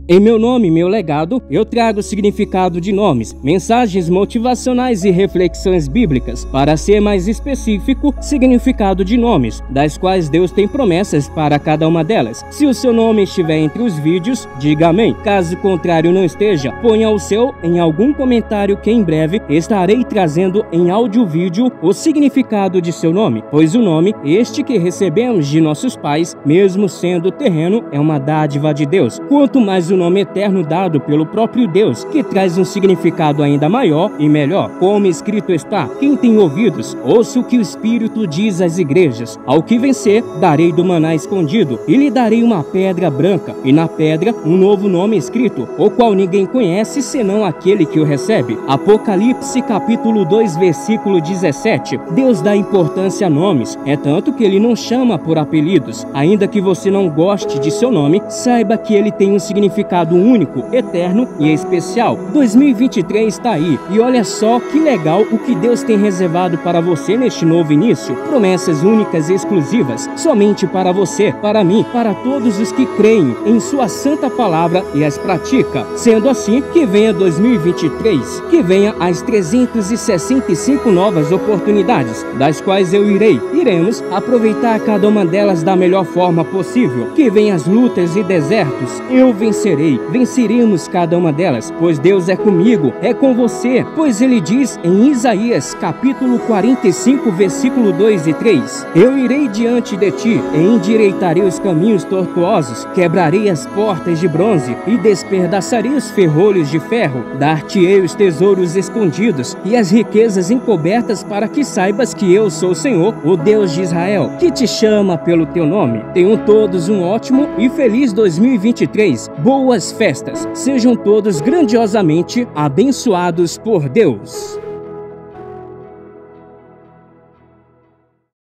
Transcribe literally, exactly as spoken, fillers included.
Em meu nome, meu legado, eu trago o significado de nomes, mensagens motivacionais e reflexões bíblicas. Para ser mais específico, significado de nomes, das quais Deus tem promessas para cada uma delas. Se o seu nome estiver entre os vídeos, diga amém. Caso contrário não esteja, ponha o seu em algum comentário que em breve estarei trazendo em áudio-vídeo o significado de seu nome, pois o nome, este que recebemos de nossos pais, mesmo sendo terreno, é uma dádiva de Deus. Quanto mais o nome eterno dado pelo próprio Deus, que traz um significado ainda maior e melhor. Como escrito está: quem tem ouvidos, ouça o que o Espírito diz às igrejas. Ao que vencer, darei do maná escondido, e lhe darei uma pedra branca, e na pedra um novo nome escrito, o qual ninguém conhece senão aquele que o recebe. Apocalipse capítulo dois, versículo dezessete. Deus dá importância a nomes, é tanto que ele não chama por apelidos. Ainda que você não goste de seu nome, saiba que ele tem um significado único, eterno e especial. dois mil e vinte e três está aí, e olha só que legal o que Deus tem reservado para você neste novo início. Promessas únicas e exclusivas, somente para você, para mim, para todos os que creem em sua santa palavra e as pratica. Sendo assim, que venha dois mil e vinte e três, que venha as trezentas e sessenta e cinco novas oportunidades, das quais eu irei, iremos aproveitar cada uma delas da melhor forma possível. Que venha as lutas e desertos, eu vencerei. Venceremos cada uma delas, pois Deus é comigo, é com você, pois ele diz em Isaías capítulo quarenta e cinco, versículo dois e três: eu irei diante de ti e endireitarei os caminhos tortuosos, quebrarei as portas de bronze e despedaçarei os ferrolhos de ferro, dar-te-ei os tesouros escondidos e as riquezas encobertas, para que saibas que eu sou o Senhor, o Deus de Israel, que te chama pelo teu nome. Tenham todos um ótimo e feliz dois mil e vinte e três. Boas festas, sejam todos grandiosamente abençoados por Deus.